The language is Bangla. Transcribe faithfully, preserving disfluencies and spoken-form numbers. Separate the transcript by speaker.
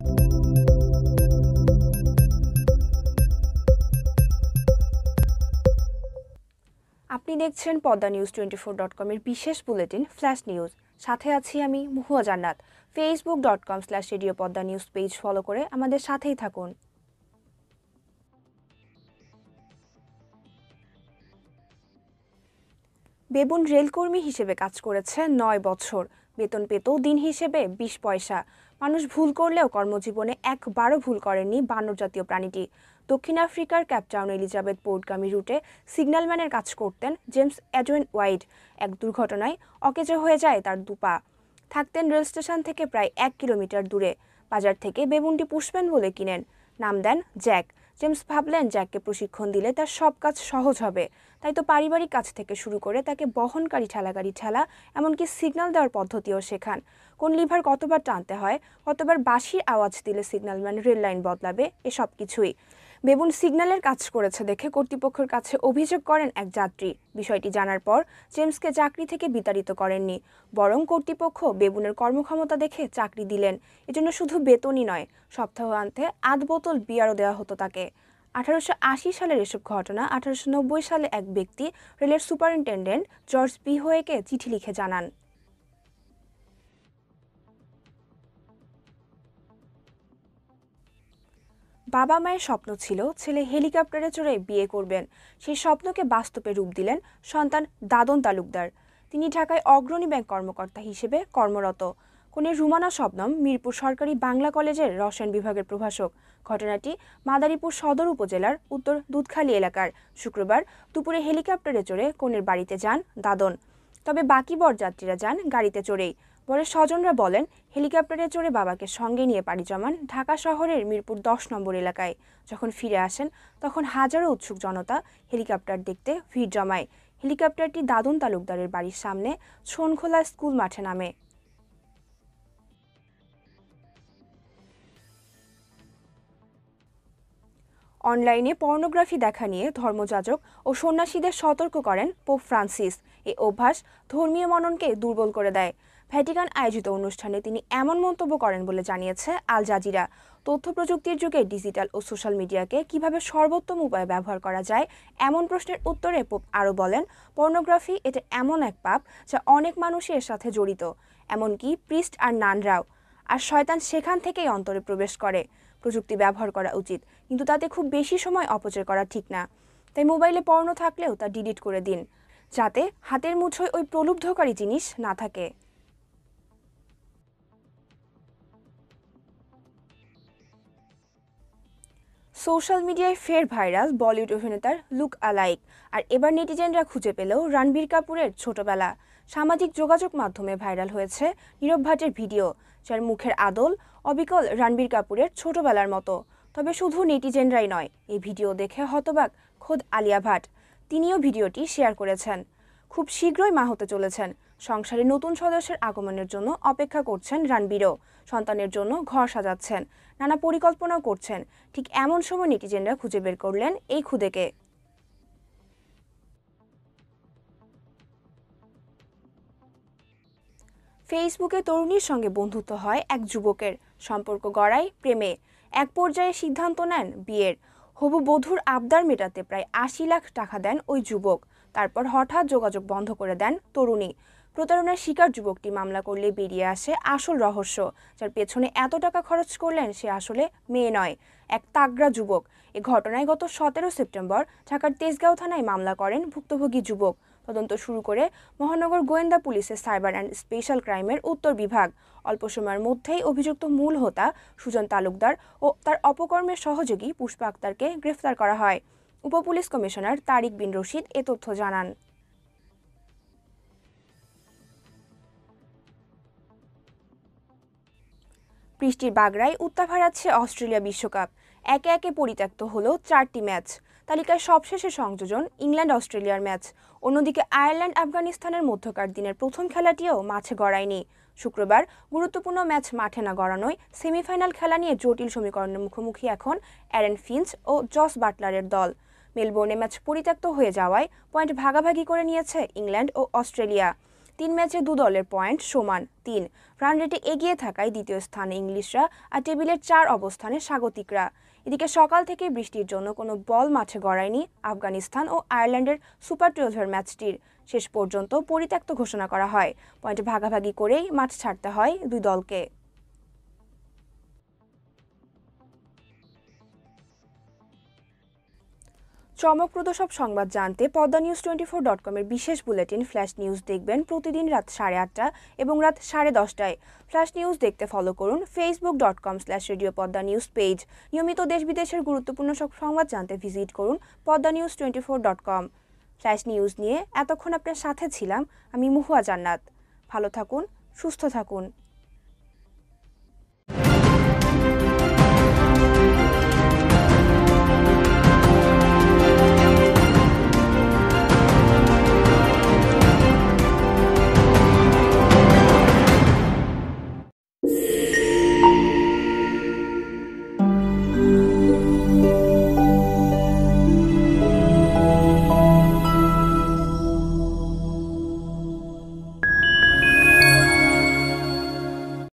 Speaker 1: আপনি দেখছেন Padma news twenty four dot com এর বিশেষ বুলেটিন ফ্ল্যাশ নিউজ। সাথে আছি আমি Muhua Jannat. Facebook dot com slash radio Padma news page follow করে আমাদের সাথেই থাকুন। বেবুন রেলকর্মী হিসেবে কাজ করেছে নয় বছর, বেতন পেত দিন হিসেবে বিশ পয়সা। মানুষ ভুল করলেও কর্মজীবনে একবারও ভুল করেননি বানর জাতীয় প্রাণীটি। দক্ষিণ আফ্রিকার ক্যাপটাউন এলিজাবেথ পোর্টগামী রুটে সিগন্যালম্যানের কাজ করতেন জেমস এডওয়েন ওয়াইড। এক দুর্ঘটনায় অকেজো হয়ে যায় তার দুপা। থাকতেন রেল স্টেশন থেকে প্রায় এক কিলোমিটার দূরে। বাজার থেকে বেবুনটি পুষবেন বলে কিনেন, নাম দেন জ্যাক। জেমস ভাবলেন জ্যাককে প্রশিক্ষণ দিলে তার সব কাজ সহজ হবে, তাই তো পারিবারিক কাজ থেকে শুরু করে তাকে বহনকারী ঠেলাগাড়ি ঠেলা, এমনকি সিগন্যাল দেওয়ার পদ্ধতিও শেখান। কোন লিভার কতবার টানতে হয়, কতবার বাঁশির আওয়াজ দিলে সিগন্যালম্যান রেল লাইন বদলাবে, এসব কিছুই। বেবুন সিগন্যালের কাজ করেছে দেখে কর্তৃপক্ষের কাছে অভিযোগ করেন এক যাত্রী। বিষয়টি জানার পর জেমসকে চাকরি থেকে বিতাড়িত করেননি, বরং কর্তৃপক্ষ বেবুনের কর্মক্ষমতা দেখে চাকরি দিলেন। এজন্য শুধু বেতনই নয়, সপ্তাহান্তে আধ বোতল বিয়ারও দেওয়া হতো তাকে। আঠারোশো আশি সালের এসব ঘটনা আঠারোশো নব্বই সালে এক ব্যক্তি রেলের সুপারিনটেন্ডেন্ট জর্জ বি হোয়েকে চিঠি লিখে জানান। বাবা মায়ের স্বপ্ন ছিল ছেলে হেলিকপ্টারে চড়ে বিয়ে করবেন। সেই স্বপ্নকে বাস্তবে রূপ দিলেন সন্তান দাদন তালুকদার। তিনি ঢাকায় অগ্রণী ব্যাংক কর্মকর্তা হিসেবে কর্মরত। কনের রুমানা শবনম মিরপুর সরকারি বাংলা কলেজের রসায়ন বিভাগের প্রভাষক। ঘটনাটি মাদারীপুর সদর উপজেলার উত্তর দুধখালী এলাকার। শুক্রবার দুপুরে হেলিকপ্টারে চড়ে কনের বাড়িতে যান দাদন। তবে বাকি বরযাত্রীরা যান গাড়িতে চড়েই। পরে স্বজনরা বলেন, হেলিকপ্টারে চড়ে বাবাকে সঙ্গে নিয়ে পাড়ি জমান ঢাকা শহরের মিরপুর দশ নম্বর এলাকায়। যখন ফিরে আসেন তখন হাজারো উৎসুক জনতা হেলিকপ্টার দেখতে ভিড় জমায়। হেলিকপ্টারটি দাদন তালুকদারের বাড়ির সামনে শোনখোলা স্কুল মাঠে নামে। অনলাইনে পর্নোগ্রাফি দেখা নিয়ে ধর্মযাজক ও সন্ন্যাসীদের সতর্ক করেন পোপ ফ্রান্সিস। এই অভ্যাস ধর্মীয় মননকে দুর্বল করে দেয়। ভ্যাটিকান আয়োজিত অনুষ্ঠানে তিনি এমন মন্তব্য করেন বলে জানিয়েছে আল জাজিরা। তথ্য প্রযুক্তির যুগে ডিজিটাল ও সোশ্যাল মিডিয়াকে কিভাবে সর্বোত্তম উপায়ে ব্যবহার করা যায়, এমন প্রশ্নের উত্তরে পোপ আরও বলেন, পর্নোগ্রাফি এটা এমন এক পাপ যা অনেক মানুষের সাথে জড়িত, এমনকি প্রিস্ট আর নানরাও। আর শয়তান সেখান থেকেই অন্তরে প্রবেশ করে। প্রযুক্তি ব্যবহার করা উচিত, কিন্তু তাতে খুব বেশি সময় অপচয় করা ঠিক না। তাই মোবাইলে পর্ন থাকলেও তা ডিলিট করে দিন, যাতে হাতের মুঠোয় ওই প্রলুব্ধকারী জিনিস না থাকে। সোশ্যাল মিডিয়ায় ফের ভাইরাল বলিউড অভিনেতার লুক আলাইক। আর এবার নেটিজেনরা খুঁজে পেল রণবীর কাপুরের ছোটবেলা। সামাজিক যোগাযোগ মাধ্যমে ভাইরাল হয়েছে নীরব ভাটের ভিডিও, যার মুখের আদল অবিকল রণবীর কাপুরের ছোটবেলার মতো। তবে শুধু নেটিজেনরাই নয়, এই ভিডিও দেখে হতবাক খোদ আলিয়া ভাট। তিনিও ভিডিওটি শেয়ার করেছেন। খুব শীঘ্রই মা হতে চলেছেন। সংসারে নতুন সদস্যের আগমনের জন্য অপেক্ষা করছেন রণবীরও। সন্তানের জন্য ঘর সাজাচ্ছেন, নানা পরিকল্পনাও করছেন। ঠিক এমন সময় নেটিজেনরা খুঁজে বের করলেন এই খুদেকে। ফেসবুকে তরুণীর সঙ্গে বন্ধুত্ব হয় এক যুবকের। সম্পর্ক গড়ায় প্রেমে। এক পর্যায়ে সিদ্ধান্ত নেন বিয়ের। হবু বধূর আবদার মেটাতে প্রায় আশি লাখ টাকা দেন ওই যুবক। তারপর হঠাৎ যোগাযোগ বন্ধ করে দেন তরুণী। প্রতারণার শিকার যুবকটি মামলা করলে বেরিয়ে আসে আসল রহস্য। যার পেছনে এত টাকা খরচ করলেন সে আসলে মেয়ে নয়, এক তাগড়া যুবক। এ ঘটনায় গত সতেরো সেপ্টেম্বর ঢাকার তেজগাঁও থানায় মামলা করেন ভুক্তভোগী যুবক। তদন্ত শুরু করে মহানগর গোয়েন্দা পুলিশের সাইবার অ্যান্ড স্পেশাল ক্রাইমের উত্তর বিভাগ। অল্প সময়ের মধ্যেই অভিযুক্ত মূল হোতা সুজন তালুকদার ও তার অপকর্মের সহযোগী পুষ্পা আক্তারকে গ্রেফতার করা হয়। উপপুলিশ কমিশনার তারিক বিন রশিদ এ তথ্য জানান। বৃষ্টির বাগড়ায় উত্তাপ হারাচ্ছে অস্ট্রেলিয়া বিশ্বকাপ। একে একে পরিত্যক্ত হলো চারটি ম্যাচ। তালিকায় সবশেষে সংযোজন ইংল্যান্ড অস্ট্রেলিয়ার ম্যাচ। অন্যদিকে আয়ারল্যান্ড আফগানিস্তানের মধ্যকার দিনের প্রথম খেলাটিও মাঠে গড়ায়নি। শুক্রবার গুরুত্বপূর্ণ ম্যাচ মাঠে না গড়ানোয় সেমিফাইনাল খেলা নিয়ে জটিল সমীকরণের মুখোমুখি এখন অ্যারন ফিঞ্চ ও জস বাটলারের দল। মেলবোর্নে ম্যাচ পরিত্যক্ত হয়ে যাওয়ায় পয়েন্ট ভাগাভাগি করে নিয়েছে ইংল্যান্ড ও অস্ট্রেলিয়া। তিন ম্যাচে দু দলের পয়েন্ট সমান তিন। রান রেটে এগিয়ে থাকায় দ্বিতীয় স্থানে ইংলিশরা আর টেবিলের চার অবস্থানে স্বাগতিকরা। এদিকে সকাল থেকে বৃষ্টির জন্য কোনো বল মাঠে গড়ায়নি আফগানিস্তান ও আয়ারল্যান্ডের সুপার টুয়েলভের ম্যাচটির। শেষ পর্যন্ত পরিত্যক্ত ঘোষণা করা হয়। পয়েন্ট ভাগাভাগি করেই মাঠ ছাড়তে হয় দুই দলকে। চমকপ্রদ সব সংবাদ জানতে Padma news twenty four dot কমের বিশেষ বুলেটিন ফ্ল্যাশ নিউজ দেখবেন প্রতিদিন রাত সাড়ে আটটা এবং রাত সাড়ে দশটায়। ফ্ল্যাশ নিউজ দেখতে ফলো করুন Facebook dot com slash radio Padma news page. নিয়মিত দেশ বিদেশের গুরুত্বপূর্ণ সব সংবাদ জানতে ভিজিট করুন Padma news twenty four dot com. Flash news নিয়ে এতক্ষণ আপনার সাথে ছিলাম আমি মুহুয়া জান্নাত। ভালো থাকুন, সুস্থ থাকুন।